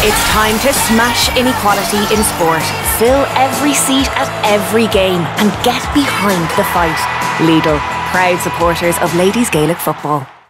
It's time to smash inequality in sport. Fill every seat at every game and get behind the fight. Lidl, proud supporters of Ladies Gaelic Football.